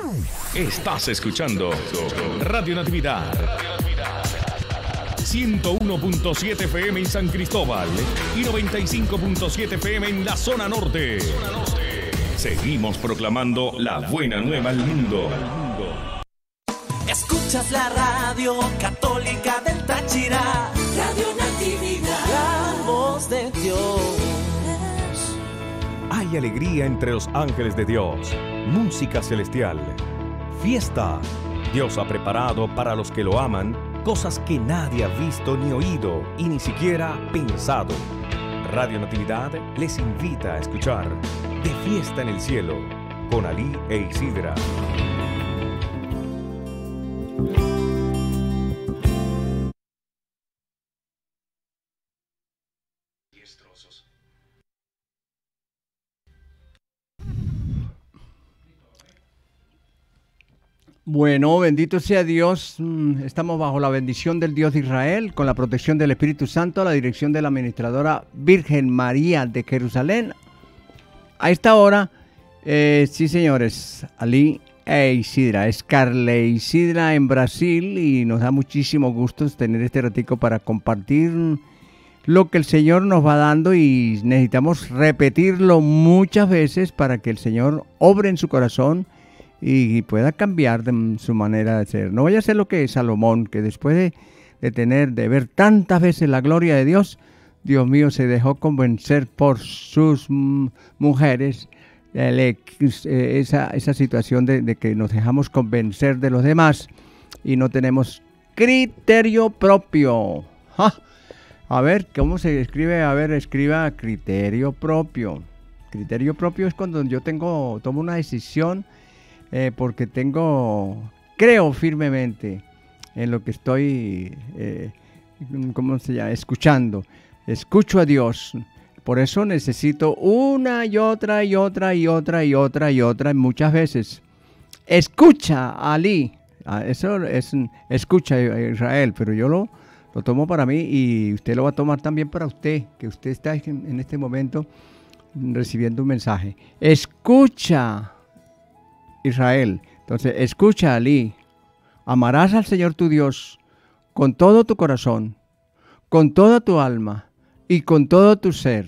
Estás escuchando Radio Natividad 101.7 FM en San Cristóbal y 95.7 FM en la zona norte. Seguimos proclamando la buena nueva al mundo. Escuchas la radio católica del Táchira, Radio Natividad, la voz de Dios. Hay alegría entre los ángeles de Dios, música celestial, fiesta. Dios ha preparado para los que lo aman cosas que nadie ha visto ni oído y ni siquiera pensado. Radio Natividad les invita a escuchar De Fiesta en el Cielo con Alí e Isidra. Bueno, bendito sea Dios. Estamos bajo la bendición del Dios de Israel, con la protección del Espíritu Santo, la dirección de la administradora Virgen María de Jerusalén. A esta hora, sí señores, Alí e Isidra, es Carle Isidra en Brasil, y nos da muchísimo gusto tener este ratico para compartir lo que el Señor nos va dando, y necesitamos repetirlo muchas veces para que el Señor obre en su corazón y pueda cambiar de su manera de ser. No vaya a ser lo que Salomón, que después de ver tantas veces la gloria de Dios, Dios mío, se dejó convencer por sus mujeres, esa situación de que nos dejamos convencer de los demás y no tenemos criterio propio. ¡Ja! A ver, ¿cómo se escribe? A ver, escriba criterio propio. Criterio propio es cuando yo tomo una decisión porque creo firmemente en lo que estoy, ¿cómo se llama? Escuchando. Escucho a Dios. Por eso necesito una y otra y otra y otra y otra y otra muchas veces. Escucha, Ali. Eso es escucha, Israel, pero yo lo tomo para mí, y usted lo va a tomar también para usted, que usted está en este momento recibiendo un mensaje. Escucha, Israel. Entonces, escucha, Ali. Amarás al Señor tu Dios con todo tu corazón, con toda tu alma y con todo tu ser,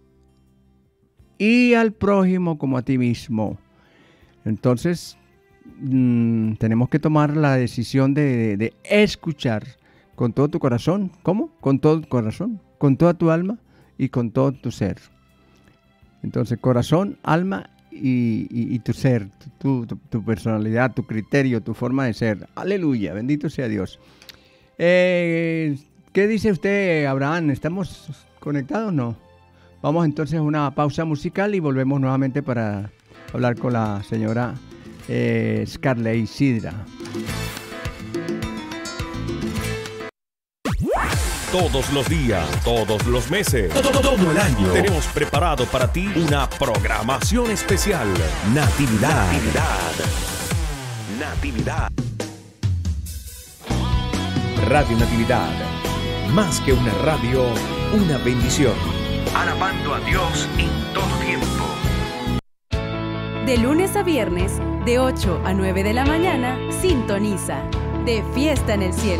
y al prójimo como a ti mismo. Entonces, tenemos que tomar la decisión de escuchar con todo tu corazón. ¿Cómo? Con todo tu corazón, con toda tu alma y con todo tu ser. Entonces, corazón, alma y tu ser, tu personalidad, tu criterio, tu forma de ser. Aleluya, bendito sea Dios. ¿Qué dice usted, Abraham? ¿Estamos conectados o no? Vamos entonces a una pausa musical y volvemos nuevamente para hablar con la señora Carle Isidra. Todos los días, todos los meses, todo el año, tenemos preparado para ti una programación especial. Natividad. Natividad. Radio Natividad. Más que una radio, una bendición. Alabando a Dios en todo tiempo. De lunes a viernes, de 8 a 9 de la mañana, sintoniza De Fiesta en el Cielo.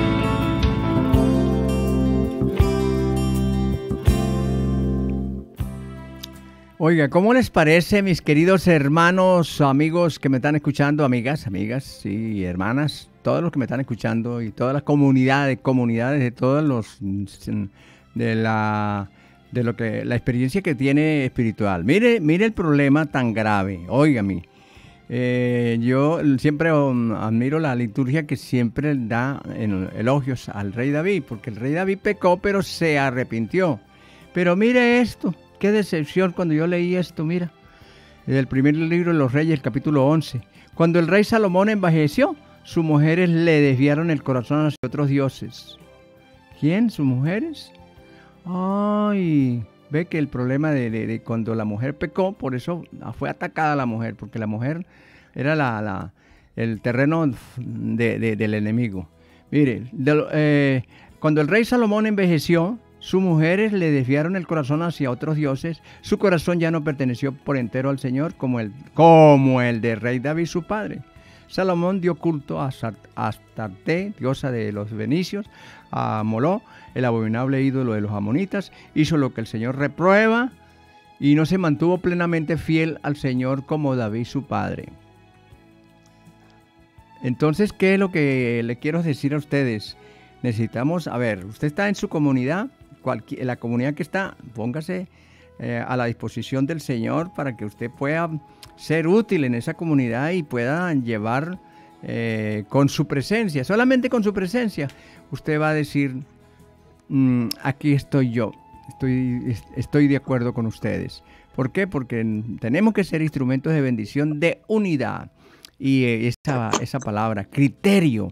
Oiga, ¿cómo les parece, mis queridos hermanos, amigos que me están escuchando, amigas y hermanas, todos los que me están escuchando, y todas las comunidades de todos los de la experiencia que tiene espiritual? Mire el problema tan grave. Óigame, yo siempre admiro la liturgia que siempre da elogios al rey David, porque el rey David pecó, pero se arrepintió. Pero mire esto. Qué decepción cuando yo leí esto, mira. Del primer libro de los Reyes, el capítulo 11. Cuando el rey Salomón envejeció, sus mujeres le desviaron el corazón hacia otros dioses. ¿Quién? ¿Sus mujeres? Ay, ve que el problema de cuando la mujer pecó, por eso fue atacada la mujer, porque la mujer era el terreno del enemigo. Mire, cuando el rey Salomón envejeció, Sus mujeres le desviaron el corazón hacia otros dioses. Su corazón ya no perteneció por entero al Señor como el de rey David su padre. Salomón dio culto a Astarte, diosa de los fenicios, a Moló, el abominable ídolo de los amonitas. Hizo lo que el Señor reprueba y no se mantuvo plenamente fiel al Señor como David su padre. Entonces, ¿qué es lo que le quiero decir a ustedes? Necesitamos, a ver, usted está en su comunidad, la comunidad que está, póngase a la disposición del Señor para que usted pueda ser útil en esa comunidad y pueda llevar con su presencia, solamente con su presencia, usted va a decir, aquí estoy yo, estoy de acuerdo con ustedes. ¿Por qué? Porque tenemos que ser instrumentos de bendición, de unidad. Y esa palabra, criterio.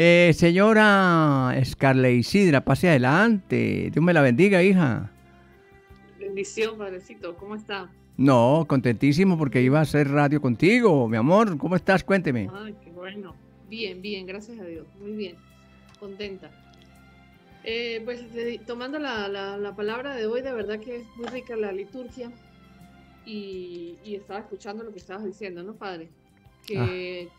Señora Scarlett Isidra, pase adelante. Dios me la bendiga, hija. Bendición, padrecito. ¿Cómo está? No, contentísimo porque iba a hacer radio contigo, mi amor. ¿Cómo estás? Cuénteme. Ay, qué bueno. Bien, bien, gracias a Dios. Muy bien. Contenta. Pues tomando la palabra de hoy, de verdad que es muy rica la liturgia. Y estaba escuchando lo que estabas diciendo, ¿no, padre? Que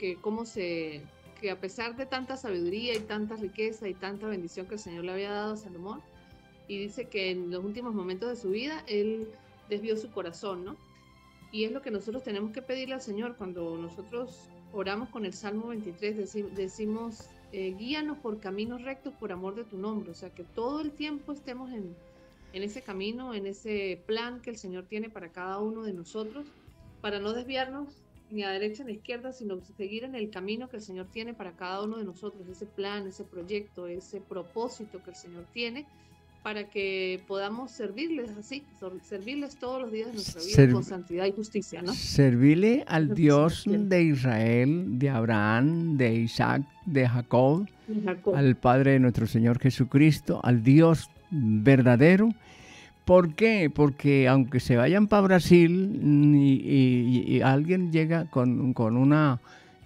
a pesar de tanta sabiduría y tanta riqueza y tanta bendición que el Señor le había dado a Salomón, y dice que en los últimos momentos de su vida él desvió su corazón, ¿no? Y es lo que nosotros tenemos que pedirle al Señor cuando nosotros oramos con el Salmo 23, decimos, guíanos por caminos rectos por amor de tu nombre, o sea, que todo el tiempo estemos en ese camino, en ese plan que el Señor tiene para cada uno de nosotros, para no desviarnos ni a derecha ni a izquierda, sino seguir en el camino que el Señor tiene para cada uno de nosotros, ese plan, ese proyecto, ese propósito que el Señor tiene, para que podamos servirles así, servirles todos los días de nuestra vida con santidad y justicia, ¿no? Servirle al Dios de Israel, de Abraham, de Isaac, de Jacob, al Padre de nuestro Señor Jesucristo, al Dios verdadero. ¿Por qué? Porque aunque se vayan para Brasil y alguien llega con una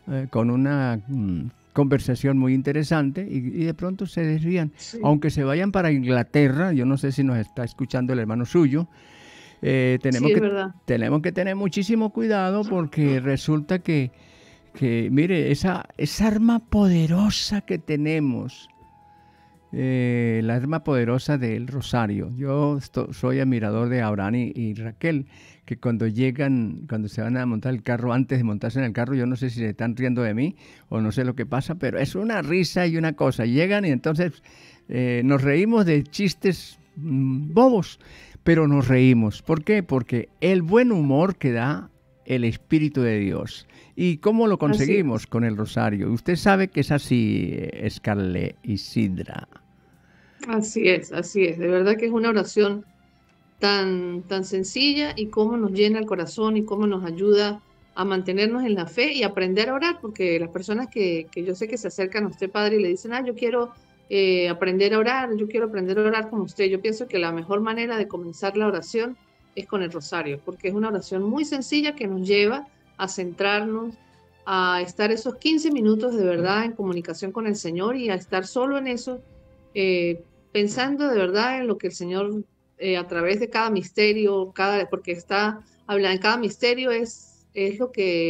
conversación muy interesante y de pronto se desvían, sí. Aunque se vayan para Inglaterra, yo no sé si nos está escuchando el hermano suyo, tenemos que tener muchísimo cuidado porque resulta que mire, esa arma poderosa que tenemos, la arma poderosa del rosario. Yo soy admirador de Abraham y Raquel, que cuando se van a montar el carro, antes de montarse en el carro, yo no sé si se están riendo de mí o no sé lo que pasa, pero es una risa y una cosa. Llegan y entonces nos reímos de chistes bobos, pero nos reímos. ¿Por qué? Porque el buen humor que da el Espíritu de Dios. ¿Y cómo lo conseguimos? Con el rosario. Usted sabe que es así, Scarlett Isidra. Así es. De verdad que es una oración tan sencilla y cómo nos llena el corazón y cómo nos ayuda a mantenernos en la fe y aprender a orar, porque las personas que yo sé que se acercan a usted, padre, y le dicen, yo quiero aprender a orar, yo quiero aprender a orar como usted. Yo pienso que la mejor manera de comenzar la oración es con el rosario, porque es una oración muy sencilla que nos lleva a centrarnos, a estar esos 15 minutos de verdad en comunicación con el Señor y a estar solo en eso, pensando de verdad en lo que el Señor, a través de cada misterio, porque está hablando en cada misterio es lo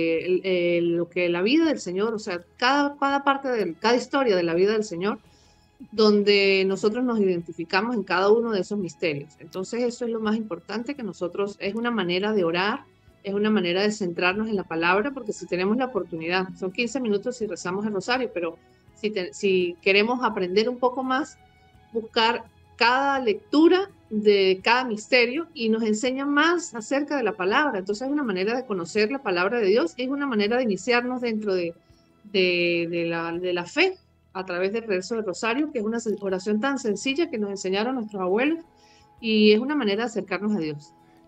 que la vida del Señor, o sea, cada parte cada historia de la vida del Señor, donde nosotros nos identificamos en cada uno de esos misterios. Entonces eso es lo más importante, que nosotros, es una manera de orar, es una manera de centrarnos en la palabra, porque si tenemos la oportunidad, son 15 minutos si rezamos el rosario, pero si queremos aprender un poco más, buscar cada lectura de cada misterio y nos enseña más acerca de la palabra. Entonces es una manera de conocer la palabra de Dios, es una manera de iniciarnos dentro de la fe a través del rezo del rosario, que es una oración tan sencilla que nos enseñaron nuestros abuelos, y es una manera de acercarnos a Dios.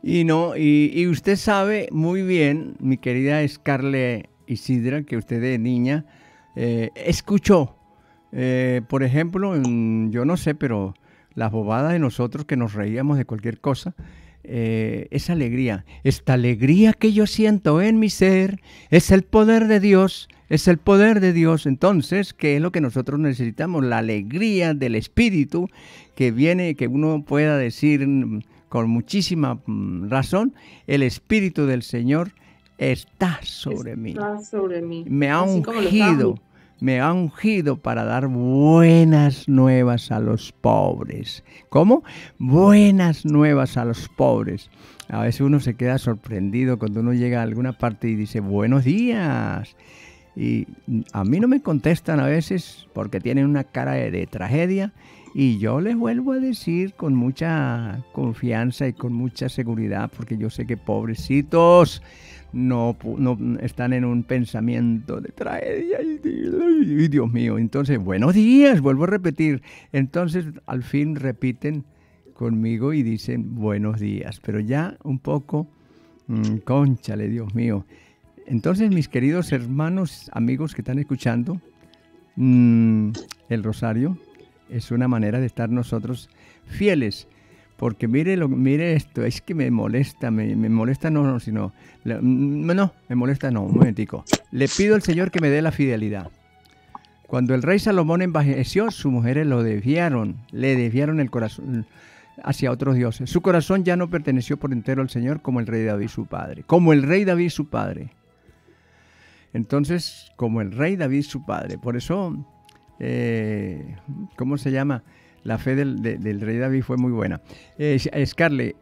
Y usted sabe muy bien, mi querida Scarlett Isidra, que usted de niña escuchó, por ejemplo, yo no sé, pero las bobadas de nosotros que nos reíamos de cualquier cosa, esa alegría. Esta alegría que yo siento en mi ser es el poder de Dios, es el poder de Dios. Entonces, ¿qué es lo que nosotros necesitamos? La alegría del Espíritu que viene, que uno pueda decir con muchísima razón, el Espíritu del Señor está sobre mí. Está sobre mí. Me ha Así como lo estábamos. ungido. Me ha ungido para dar buenas nuevas a los pobres. ¿Cómo? Buenas nuevas a los pobres. A veces uno se queda sorprendido cuando uno llega a alguna parte y dice, buenos días. Y a mí no me contestan a veces porque tienen una cara de tragedia. Y yo les vuelvo a decir con mucha confianza y con mucha seguridad, porque yo sé que pobrecitos no están en un pensamiento de tragedia. Y Dios mío, entonces, buenos días, vuelvo a repetir. Entonces, al fin repiten conmigo y dicen buenos días, pero ya un poco, cónchale, Dios mío. Entonces, mis queridos hermanos, amigos que están escuchando, el rosario es una manera de estar nosotros fieles, porque mire esto, es que me molesta, me molesta no, un momentico. Le pido al Señor que me dé la fidelidad. Cuando el rey Salomón envejeció, sus mujeres le desviaron el corazón hacia otros dioses. Su corazón ya no perteneció por entero al Señor como el rey David su padre. Entonces, como el rey David su padre. Por eso, ¿cómo se llama? La fe del rey David fue muy buena. Scarlett,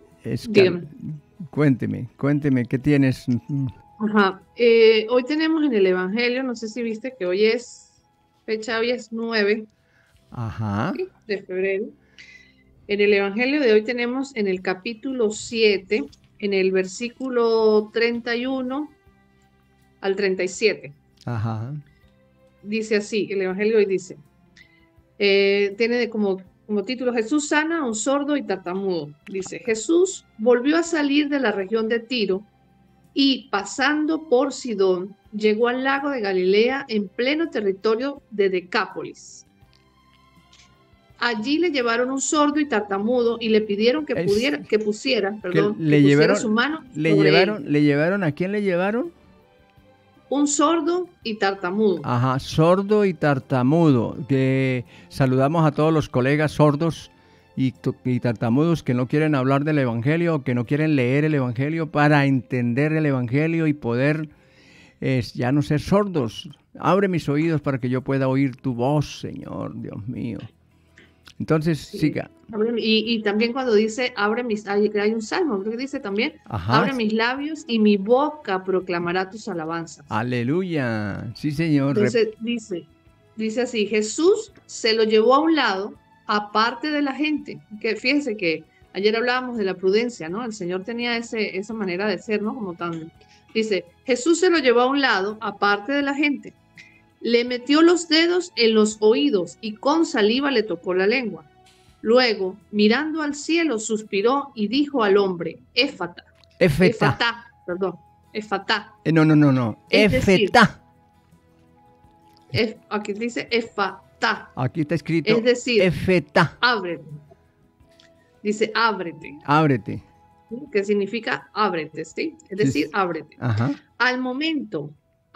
cuénteme, ¿qué tienes? Ajá. Hoy tenemos en el Evangelio, no sé si viste que hoy es 9 Ajá. de febrero. En el Evangelio de hoy tenemos en el capítulo 7, en el versículo 31 al 37. Ajá. Dice así, el Evangelio hoy dice, tiene como título, Jesús sana a un sordo y tartamudo. Dice, Jesús volvió a salir de la región de Tiro y pasando por Sidón, llegó al lago de Galilea en pleno territorio de Decápolis. Allí le llevaron un sordo y tartamudo y le pidieron que pusiera su mano sobre él. ¿Le llevaron a quién le llevaron? Un sordo y tartamudo. Ajá, sordo y tartamudo. Que saludamos a todos los colegas sordos y tartamudos que no quieren hablar del Evangelio, que no quieren leer el Evangelio para entender el Evangelio y poder ya no ser sordos. Abre mis oídos para que yo pueda oír tu voz, Señor, Dios mío. Entonces, sí. Siga. Y también cuando dice, hay un salmo, creo que dice también, ajá, abre mis labios y mi boca proclamará tus alabanzas. Aleluya, sí, Señor. Entonces dice así, Jesús se lo llevó a un lado, aparte de la gente. Que fíjense que ayer hablábamos de la prudencia, ¿no? El Señor tenía esa manera de ser, ¿no? Como tan... Dice, Jesús se lo llevó a un lado, aparte de la gente. Le metió los dedos en los oídos y con saliva le tocó la lengua. Luego, mirando al cielo, suspiró y dijo al hombre, Éfata. No. Éfata. Aquí dice Éfata. Aquí está escrito. Es decir, Éfata. Ábrete. Dice, ábrete. Ábrete. Que significa ábrete, ¿sí? Es decir, sí. Ábrete. Ajá. Al momento,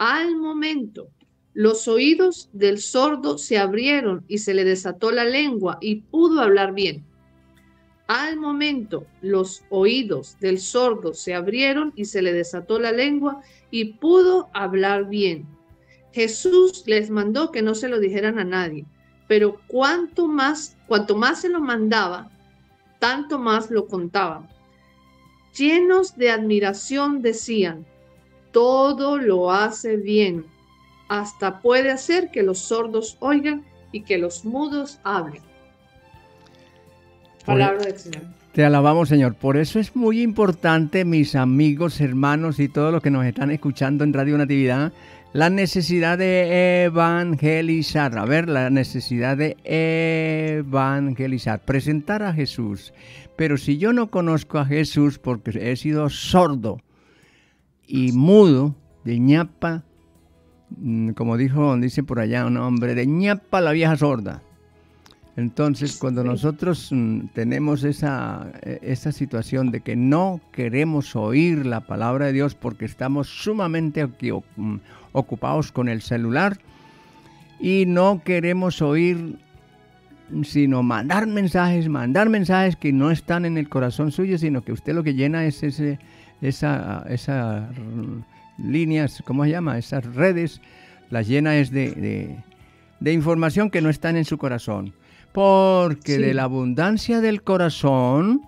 los oídos del sordo se abrieron y se le desató la lengua y pudo hablar bien. Al momento, los oídos del sordo se abrieron y se le desató la lengua y pudo hablar bien. Jesús les mandó que no se lo dijeran a nadie, pero cuanto más se lo mandaba, tanto más lo contaban. Llenos de admiración decían, todo lo hace bien. Hasta puede hacer que los sordos oigan y que los mudos hablen. Palabra del Señor. Te alabamos, Señor. Por eso es muy importante, mis amigos, hermanos y todos los que nos están escuchando en Radio Natividad, la necesidad de evangelizar. A ver, la necesidad de evangelizar. Presentar a Jesús. Pero si yo no conozco a Jesús porque he sido sordo y mudo, de ñapa, como dice por allá un hombre, de ñapa la vieja sorda. Entonces, cuando nosotros tenemos esa situación de que no queremos oír la palabra de Dios porque estamos sumamente ocupados con el celular y no queremos oír, sino mandar mensajes que no están en el corazón suyo, sino que usted lo que llena es esas líneas, ¿cómo se llama? Esas redes, las llena es de información que no están en su corazón. Porque de la abundancia del corazón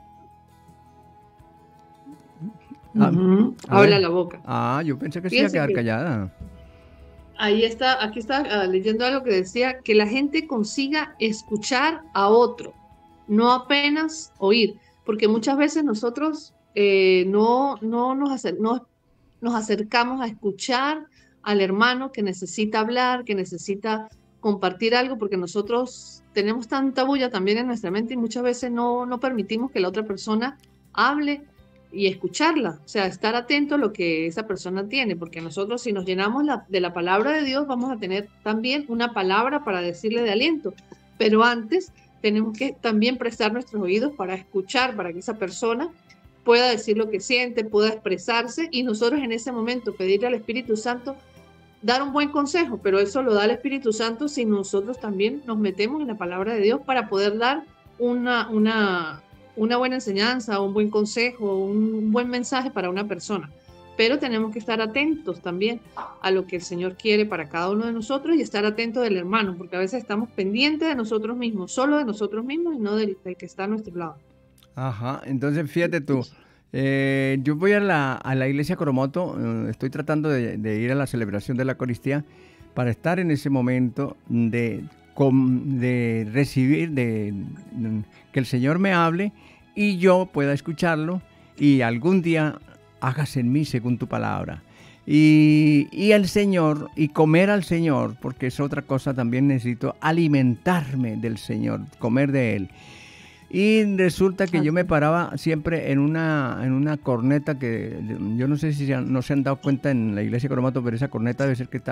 habla la boca. Yo pensé que se iba a quedar callada. Aquí está leyendo algo que decía que la gente consiga escuchar a otro, no apenas oír, porque muchas veces nosotros no nos acercamos a escuchar al hermano que necesita hablar, que necesita compartir algo, porque nosotros tenemos tanta bulla también en nuestra mente y muchas veces no permitimos que la otra persona hable y escucharla, o sea, estar atento a lo que esa persona tiene, porque nosotros si nos llenamos de la palabra de Dios vamos a tener también una palabra para decirle de aliento, pero antes tenemos que también prestar nuestros oídos para escuchar, para que esa persona pueda decir lo que siente, pueda expresarse y nosotros en ese momento pedirle al Espíritu Santo dar un buen consejo, pero eso lo da el Espíritu Santo si nosotros también nos metemos en la palabra de Dios para poder dar una buena enseñanza, un buen consejo, un buen mensaje para una persona. Pero tenemos que estar atentos también a lo que el Señor quiere para cada uno de nosotros y estar atentos del hermano, porque a veces estamos pendientes de nosotros mismos, solo de nosotros mismos y no del que está a nuestro lado. Ajá, entonces fíjate tú. Yo voy a la iglesia Coromoto, estoy tratando de ir a la celebración de la Eucaristía para estar en ese momento de recibir, que el Señor me hable y yo pueda escucharlo y algún día hágase en mí según tu palabra. Y el Señor, y comer al Señor, porque es otra cosa, también necesito alimentarme del Señor, comer de Él. Y resulta que yo me paraba siempre en una corneta que yo no sé si no se han dado cuenta en la iglesia Coromato, pero esa corneta debe ser que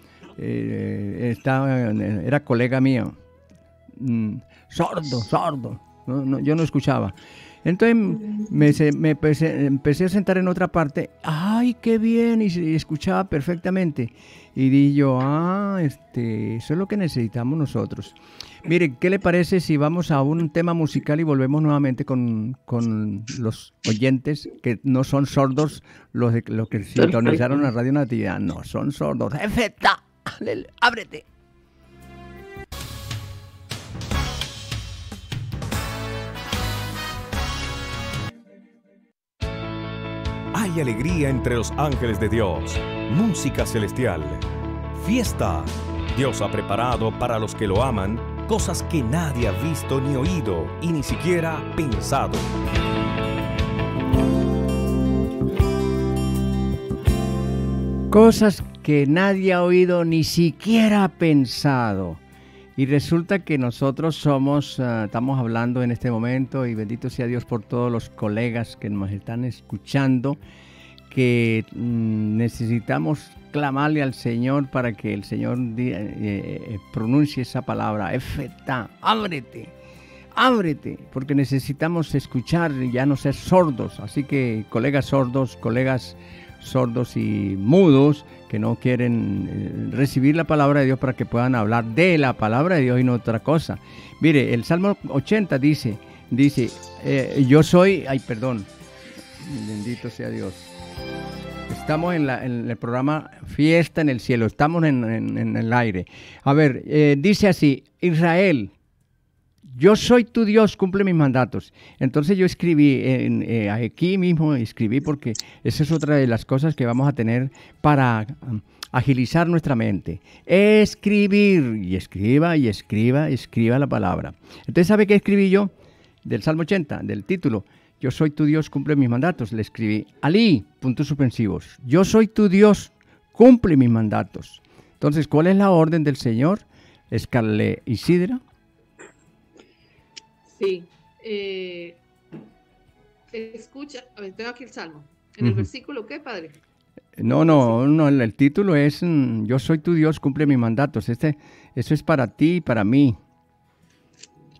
era colega mío. Sordo. Yo no escuchaba. Entonces me empecé a sentar en otra parte. ¡Ay, qué bien! Y escuchaba perfectamente. Y dije yo, eso es lo que necesitamos nosotros. Mire, ¿qué le parece si vamos a un tema musical y volvemos nuevamente con los oyentes que no son sordos, los que sintonizaron la Radio Natividad? No, son sordos. ¡Efecta! ¡Ábrete! Hay alegría entre los ángeles de Dios, música celestial, fiesta. Dios ha preparado para los que lo aman cosas que nadie ha visto ni oído y ni siquiera pensado. Cosas que nadie ha oído ni siquiera pensado. Y resulta que nosotros estamos hablando en este momento, y bendito sea Dios por todos los colegas que nos están escuchando, que necesitamos clamarle al Señor para que el Señor pronuncie esa palabra, efetá, ábrete, porque necesitamos escuchar y ya no ser sordos. Así que colegas sordos y mudos que no quieren recibir la palabra de Dios para que puedan hablar de la palabra de Dios y no otra cosa. Mire, el Salmo 80 dice, yo soy, bendito sea Dios. Estamos en el programa Fiesta en el Cielo, estamos en el aire. A ver, dice así, Israel, yo soy tu Dios, cumple mis mandatos. Entonces yo escribí, aquí mismo escribí, porque esa es otra de las cosas que vamos a tener para agilizar nuestra mente. Escribir, y escriba la palabra. Entonces, ¿sabe qué escribí yo? Del Salmo 80, del título, yo soy tu Dios, cumple mis mandatos. Le escribí, Alí, puntos suspensivos. Yo soy tu Dios, cumple mis mandatos. Entonces, ¿cuál es la orden del Señor? Escarle Isidra. Sí. Escucha, a ver, tengo aquí el Salmo. ¿En el versículo qué, padre? No, el título es yo soy tu Dios, cumple mis mandatos. Eso es para ti y para mí.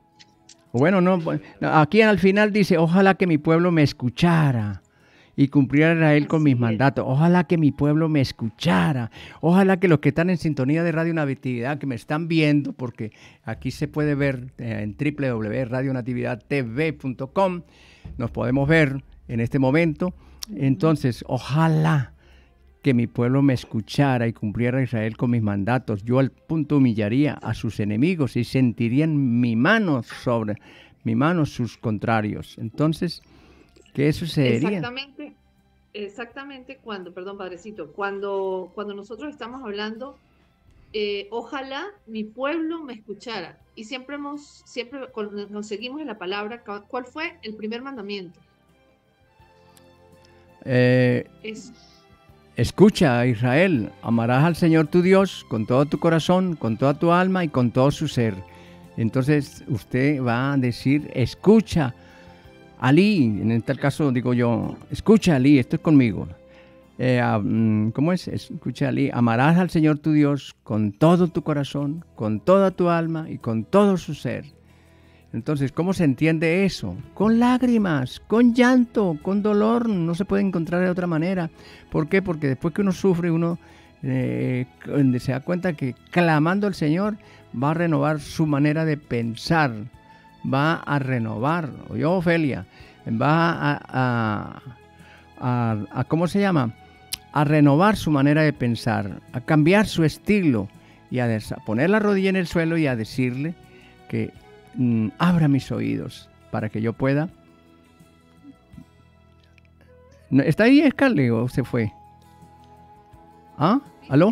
Bueno, no, aquí al final dice, ojalá que mi pueblo me escuchara y cumpliera Israel con mis mandatos. Ojalá que mi pueblo me escuchara. Ojalá que los que están en sintonía de Radio Natividad, que me están viendo, porque aquí se puede ver en www.radionatividadtv.com, nos podemos ver en este momento. Entonces, ojalá que mi pueblo me escuchara y cumpliera Israel con mis mandatos. Yo al punto humillaría a sus enemigos y sentirían mi mano sobre sus contrarios. Entonces, ¿qué sucedería? Exactamente perdón, padrecito, cuando nosotros estamos hablando, ojalá mi pueblo me escuchara, y siempre conseguimos en la palabra. ¿Cuál fue el primer mandamiento? Escucha, Israel, amarás al Señor tu Dios con todo tu corazón, con toda tu alma y con todo su ser. Entonces usted va a decir, escucha, Ali, en este caso digo yo, escucha, Ali, esto es conmigo. ¿Cómo es? Escucha, Ali, amarás al Señor tu Dios con todo tu corazón, con toda tu alma y con todo su ser. Entonces, ¿cómo se entiende eso? Con lágrimas, con llanto, con dolor, no se puede encontrar de otra manera. ¿Por qué? Porque después que uno sufre, uno se da cuenta que clamando al Señor va a renovar su manera de pensar, va a renovar, oye, Ofelia, va a ¿cómo se llama? A renovar su manera de pensar, a cambiar su estilo y a poner la rodilla en el suelo y a decirle que abra mis oídos para que yo pueda. ¿Está ahí, Scarlett, o se fue? ¿Ah? ¿Aló?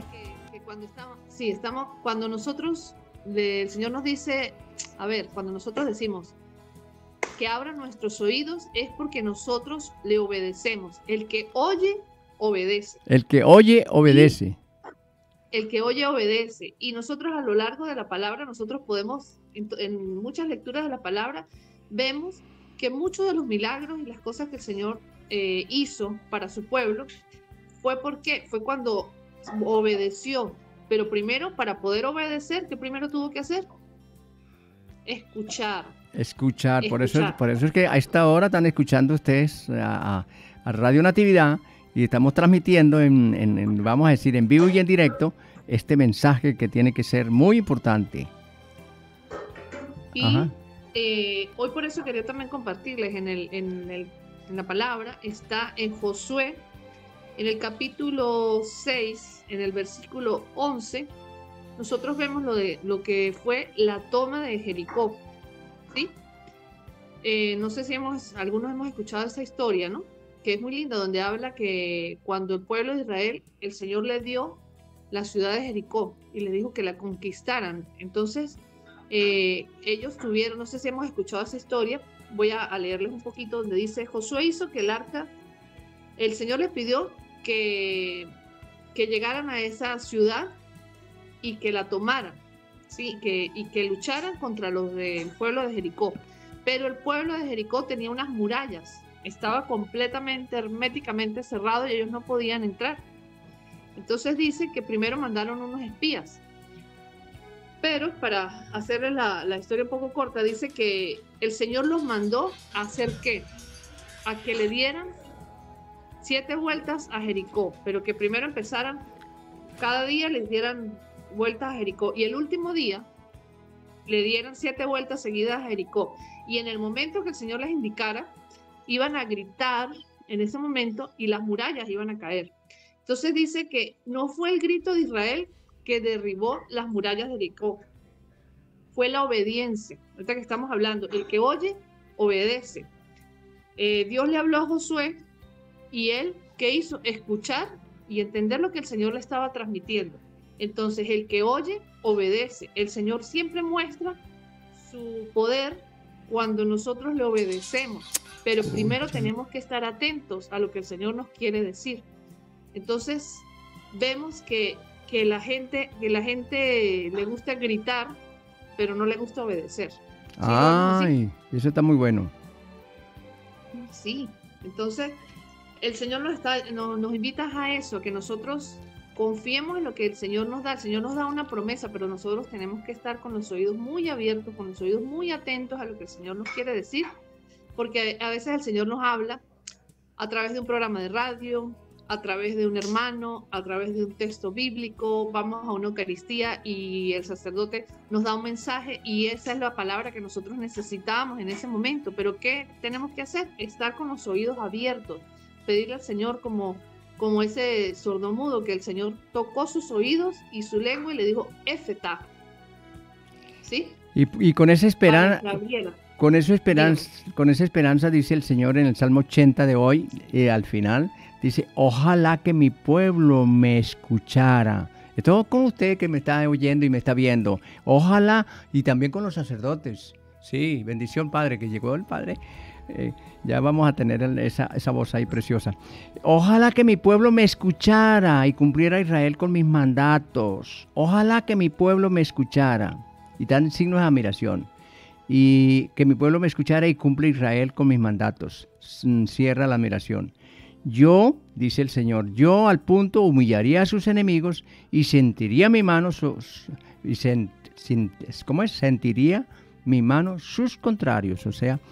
Cuando nosotros, el Señor nos dice, cuando nosotros decimos que abra nuestros oídos, es porque nosotros le obedecemos. El que oye, obedece. El que oye, obedece. El que oye, obedece. Y nosotros a lo largo de la palabra, nosotros podemos, en muchas lecturas de la palabra, vemos que muchos de los milagros y las cosas que el Señor hizo para su pueblo, fue cuando obedeció. Pero primero, para poder obedecer, ¿qué primero tuvo que hacer? Escuchar. Por eso es que a esta hora están escuchando ustedes a Radio Natividad y estamos transmitiendo vamos a decir, en vivo y en directo este mensaje que tiene que ser muy importante. Y hoy por eso quería también compartirles en la palabra, está en Josué, en el capítulo 6, en el versículo 11, nosotros vemos lo que fue la toma de Jericó, ¿sí? No sé si algunos hemos escuchado esa historia, ¿no? Que es muy linda, donde habla que cuando el pueblo de Israel, el Señor le dio la ciudad de Jericó y le dijo que la conquistaran. Entonces, ellos tuvieron, no sé si hemos escuchado esa historia, voy a leerles un poquito, donde dice: Josué hizo que el arca, el Señor les pidió que llegaran a esa ciudad y que la tomaran, ¿sí? Y que lucharan contra los del pueblo de Jericó. Pero el pueblo de Jericó tenía unas murallas, estaba completamente, herméticamente cerrado y ellos no podían entrar. Entonces dice que primero mandaron unos espías. Pero para hacerles la historia un poco corta, dice que el Señor los mandó a hacer ¿qué? A que le dieran 7 vueltas a Jericó, pero que primero empezaran, cada día les dieran vueltas a Jericó, y el último día le dieran 7 vueltas seguidas a Jericó. Y en el momento que el Señor les indicara, iban a gritar en ese momento y las murallas iban a caer. Entonces dice que no fue el grito de Israel que derribó las murallas de Jericó, fue la obediencia. Ahorita que estamos hablando, el que oye, obedece. Dios le habló a Josué y él, ¿qué hizo? Escuchar y entender lo que el Señor le estaba transmitiendo. Entonces, el que oye, obedece. El Señor siempre muestra su poder cuando nosotros le obedecemos, pero primero tenemos que estar atentos a lo que el Señor nos quiere decir. Entonces, vemos que la gente le gusta gritar, pero no le gusta obedecer. ¿Sí? Ay, eso está muy bueno. Sí, entonces el Señor nos invita a eso, que nosotros Confiemos en lo que el Señor nos da. El Señor nos da una promesa, pero nosotros tenemos que estar con los oídos muy abiertos, con los oídos muy atentos a lo que el Señor nos quiere decir, porque a veces el Señor nos habla a través de un programa de radio, a través de un hermano, a través de un texto bíblico. Vamos a una Eucaristía y el sacerdote nos da un mensaje y esa es la palabra que nosotros necesitábamos en ese momento. Pero ¿qué tenemos que hacer? Estar con los oídos abiertos, pedirle al Señor como ese sordomudo, que el Señor tocó sus oídos y su lengua y le dijo, Efetá. ¿Sí? Y con esa esperanza... Con esa esperanza dice el Señor en el Salmo 80 de hoy, al final, dice, ojalá que mi pueblo me escuchara. Esto con usted que me está oyendo y me está viendo. Ojalá, y también con los sacerdotes. Sí, bendición, Padre, que llegó el Padre. Ya vamos a tener esa voz ahí preciosa. Ojalá que mi pueblo me escuchara y cumpliera Israel con mis mandatos. Ojalá que mi pueblo me escuchara. Y dan signos de admiración. Y que mi pueblo me escuchara y cumple Israel con mis mandatos. Cierra la admiración. Yo, dice el Señor, yo al punto humillaría a sus enemigos y sentiría mi mano sentiría mi mano sus contrarios, o sea,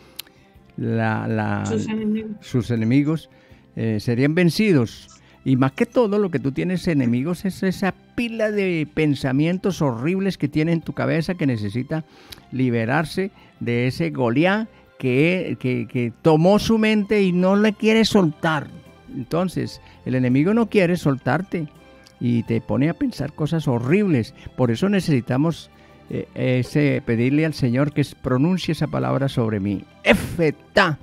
sus enemigos serían vencidos. Y más que todo, lo que tú tienes enemigos es esa pila de pensamientos horribles que tiene en tu cabeza, que necesita liberarse de ese Goliat que tomó su mente y no le quiere soltar. Entonces, el enemigo no quiere soltarte y te pone a pensar cosas horribles. Por eso necesitamos pedirle al Señor que pronuncie esa palabra sobre mí. Efetá.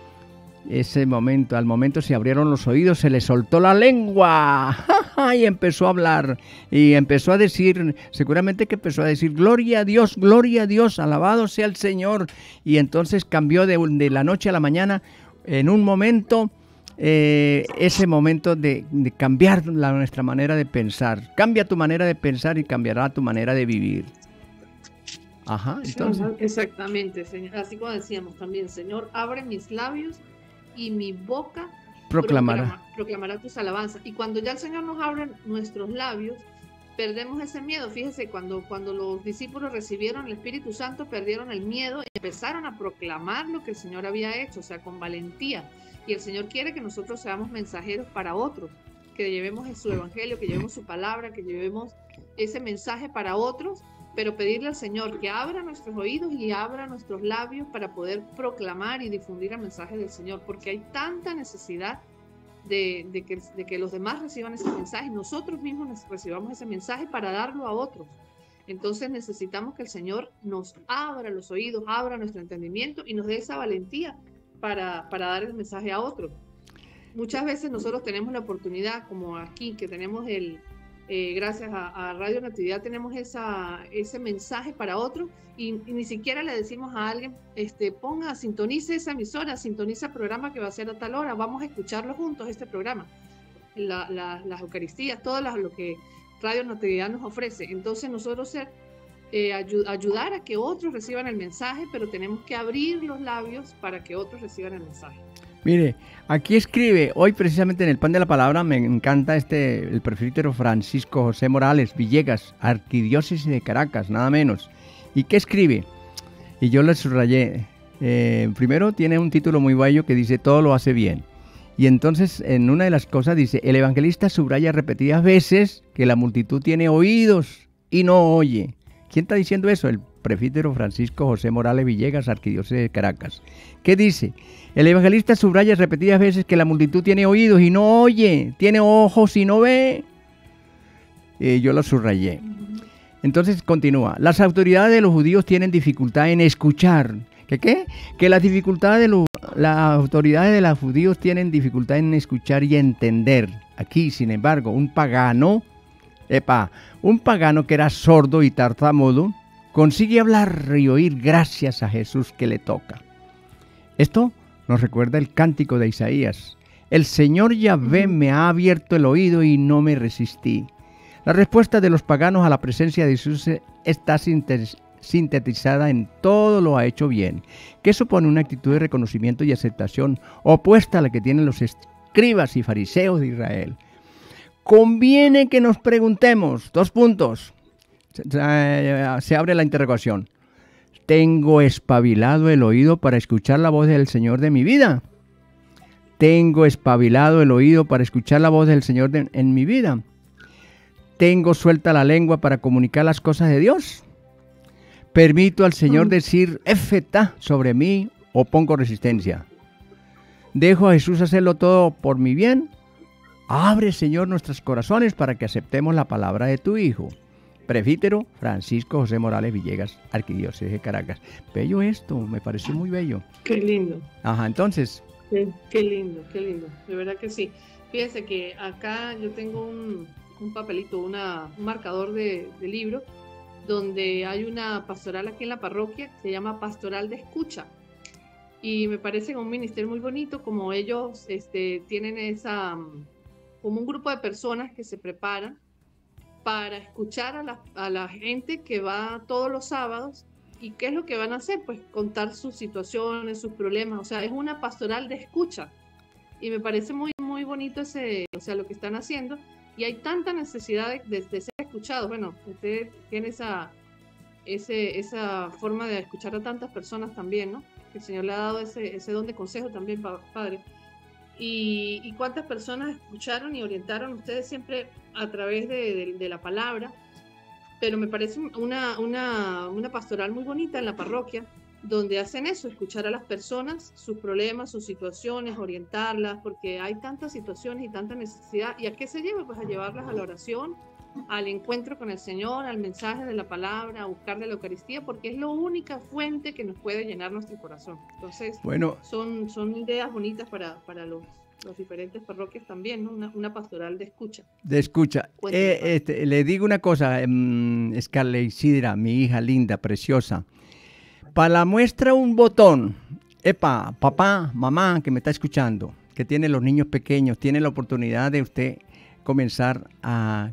Al momento se abrieron los oídos, se le soltó la lengua y empezó a hablar y empezó a decir, seguramente que empezó a decir, gloria a Dios, alabado sea el Señor. Y entonces cambió de la noche a la mañana, en un momento, ese momento de cambiar nuestra manera de pensar. Cambia tu manera de pensar y cambiará tu manera de vivir. Ajá, entonces. Exactamente, Señor. Así como decíamos también, Señor, abre mis labios y mi boca proclamará tus alabanzas. Y cuando ya el Señor nos abre nuestros labios, perdemos ese miedo. Fíjese, cuando los discípulos recibieron el Espíritu Santo, perdieron el miedo y empezaron a proclamar lo que el Señor había hecho, o sea, con valentía. Y el Señor quiere que nosotros seamos mensajeros para otros, que llevemos su evangelio, que llevemos su palabra, que llevemos ese mensaje para otros, pero pedirle al Señor que abra nuestros oídos y abra nuestros labios para poder proclamar y difundir el mensaje del Señor, porque hay tanta necesidad de que los demás reciban ese mensaje, nosotros mismos recibamos ese mensaje para darlo a otros. Entonces necesitamos que el Señor nos abra los oídos, abra nuestro entendimiento y nos dé esa valentía para dar el mensaje a otros. Muchas veces nosotros tenemos la oportunidad, como aquí, que tenemos gracias a Radio Natividad tenemos ese mensaje para otro y ni siquiera le decimos a alguien, sintonice esa emisora, sintoniza el programa que va a ser a tal hora, vamos a escucharlo juntos, este programa, las Eucaristías, todo lo que Radio Natividad nos ofrece. Entonces nosotros ayudar a que otros reciban el mensaje, pero tenemos que abrir los labios para que otros reciban el mensaje. Mire, aquí escribe, hoy precisamente en el Pan de la Palabra, me encanta el presbítero Francisco José Morales Villegas, arquidiócesis de Caracas, nada menos. ¿Y qué escribe? Y yo le subrayé. Primero tiene un título muy bello que dice, todo lo hace bien. Y entonces en una de las cosas dice, el evangelista subraya repetidas veces que la multitud tiene oídos y no oye. ¿Quién está diciendo eso? El presbítero Francisco José Morales Villegas, arquidiócesis de Caracas. ¿Qué dice? El evangelista subraya repetidas veces que la multitud tiene oídos y no oye, tiene ojos y no ve. Yo lo subrayé. Entonces continúa. Las autoridades de los judíos tienen dificultad en escuchar. ¿Qué? Que las autoridades de los judíos tienen dificultad en escuchar y entender. Aquí, sin embargo, un pagano que era sordo y tartamudo, consigue hablar y oír gracias a Jesús que le toca. Esto nos recuerda el cántico de Isaías. El Señor Yahvé me ha abierto el oído y no me resistí. La respuesta de los paganos a la presencia de Jesús está sintetizada en todo lo ha hecho bien, que supone una actitud de reconocimiento y aceptación opuesta a la que tienen los escribas y fariseos de Israel. conviene que nos preguntemos, 2 puntos, se abre la interrogación. ¿Tengo espabilado el oído para escuchar la voz del Señor de mi vida? ¿Tengo espabilado el oído para escuchar la voz del Señor en mi vida? ¿Tengo suelta la lengua para comunicar las cosas de Dios? ¿Permito al Señor decir efetá sobre mí o pongo resistencia? ¿Dejo a Jesús hacerlo todo por mi bien? Abre, Señor, nuestros corazones para que aceptemos la palabra de tu Hijo. Presbítero Francisco José Morales Villegas, Arquidiócesis de Caracas. Bello esto, me pareció muy bello. Qué lindo. Ajá, entonces. Qué lindo, de verdad que sí. Fíjense que acá yo tengo un papelito, un marcador de libro, donde hay una pastoral aquí en la parroquia, se llama Pastoral de Escucha. Y me parece un ministerio muy bonito, como ellos tienen como un grupo de personas que se preparan para escuchar a la gente que va todos los sábados. ¿Y qué es lo que van a hacer? Pues contar sus situaciones, sus problemas. O sea, es una pastoral de escucha. Y me parece muy, muy bonito lo que están haciendo. Y hay tanta necesidad de ser escuchados. Bueno, usted tiene esa forma de escuchar a tantas personas también, ¿no? Que el Señor le ha dado ese don de consejo también, Padre. Y cuántas personas escucharon y orientaron ustedes siempre a través de la palabra. Pero me parece una pastoral muy bonita en la parroquia, donde hacen eso, escuchar a las personas, sus problemas, sus situaciones, orientarlas, porque hay tantas situaciones y tanta necesidad. ¿Y a qué se lleva? Pues a llevarlas a la oración, al encuentro con el Señor, al mensaje de la palabra, a buscar de la Eucaristía, porque es la única fuente que nos puede llenar nuestro corazón. Entonces, bueno, son ideas bonitas para los diferentes parroquias también, ¿no? Una pastoral de escucha. De escucha. Le digo una cosa, Scarlett Isidra, mi hija linda, preciosa. Para la muestra un botón. Epa, papá, mamá, que me está escuchando, que tiene los niños pequeños, tiene la oportunidad de usted comenzar a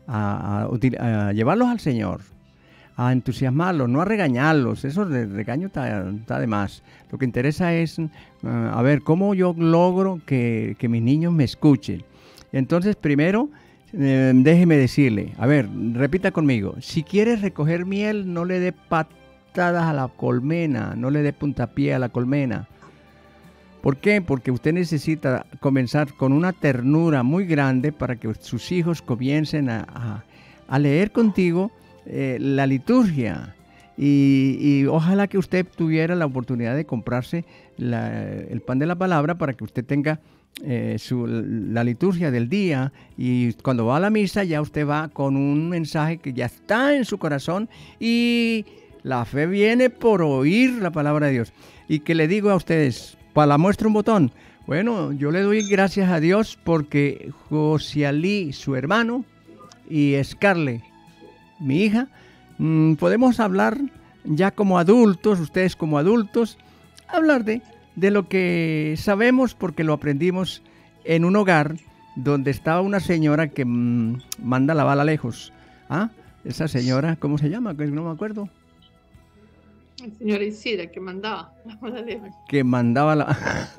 llevarlos al Señor, a entusiasmarlos, no a regañarlos. Eso de regaño está de más. Lo que interesa es, a ver, cómo yo logro que mis niños me escuchen. Entonces, primero, déjeme decirle, a ver, repita conmigo, si quieres recoger miel, no le dé patadas a la colmena, no le dé puntapié a la colmena. ¿Por qué? Porque usted necesita comenzar con una ternura muy grande para que sus hijos comiencen a leer contigo la liturgia. Y ojalá que usted tuviera la oportunidad de comprarse el pan de la palabra para que usted tenga la liturgia del día, y cuando va a la misa ya usted va con un mensaje que ya está en su corazón, y la fe viene por oír la palabra de Dios. Y que le digo a ustedes, para la muestra un botón. Bueno, yo le doy gracias a Dios porque José Ali, su hermano, y Scarlett, mi hija, podemos hablar ya como adultos, ustedes como adultos, hablar de lo que sabemos porque lo aprendimos en un hogar donde estaba una señora que manda la bala lejos. ¿Ah? Esa señora, ¿cómo se llama? No me acuerdo. Señora Isidra, que mandaba la bala lejos. Que mandaba la...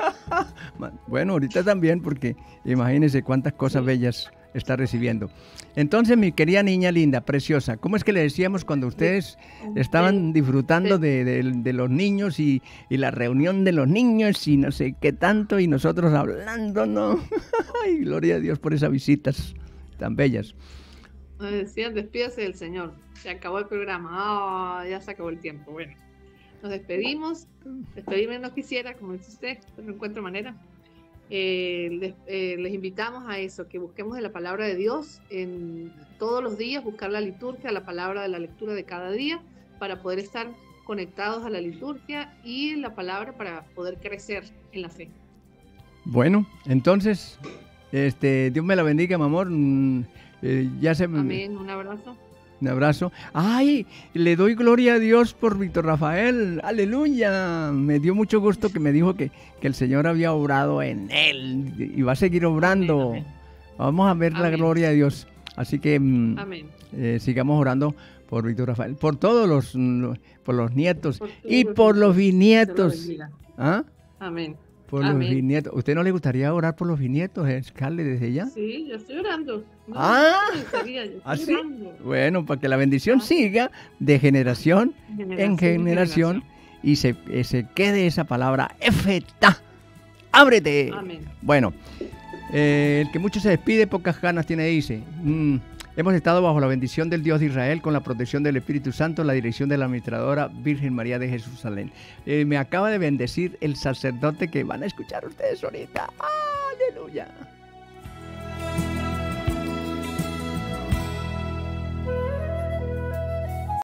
Bueno, ahorita también, porque imagínense cuántas cosas bellas está recibiendo. Entonces, mi querida niña linda, preciosa, ¿cómo es que le decíamos cuando ustedes estaban disfrutando de los niños y la reunión de los niños y no sé qué tanto, y nosotros hablando, ¿no? Ay, gloria a Dios por esas visitas tan bellas. Nos decían, despídase del Señor, se acabó el programa, ya se acabó el tiempo. Bueno, nos despedimos, despedirme no quisiera, como dice usted, pero no encuentro manera. Les invitamos a eso, que busquemos de la palabra de Dios en todos los días, buscar la liturgia, la palabra de la lectura de cada día, para poder estar conectados a la liturgia y la palabra para poder crecer en la fe. Bueno, entonces, Dios me la bendiga, mi amor. Amén, un abrazo. Un abrazo. ¡Ay! Le doy gloria a Dios por Víctor Rafael. ¡Aleluya! Me dio mucho gusto que me dijo que el Señor había obrado en él y va a seguir obrando. Amén, amén. Vamos a ver la gloria de Dios. Así que sigamos orando por Víctor Rafael, por todos por los nietos y por los bisnietos. ¿Ah? Amén. Por los Amén. bisnietos. ¿Usted no le gustaría orar por los bisnietos, Scarlett, desde ya? Sí, yo estoy orando. No, Ah, no me gustaría, yo estoy ¿así? orando. Bueno, para que la bendición siga de generación en generación y se quede esa palabra, efetá, ábrete. Amén. Bueno, el que mucho se despide, pocas ganas tiene, dice. Hemos estado bajo la bendición del Dios de Israel, con la protección del Espíritu Santo, la dirección de la administradora Virgen María de Jerusalén. Me acaba de bendecir el sacerdote que van a escuchar ustedes ahorita. ¡Aleluya!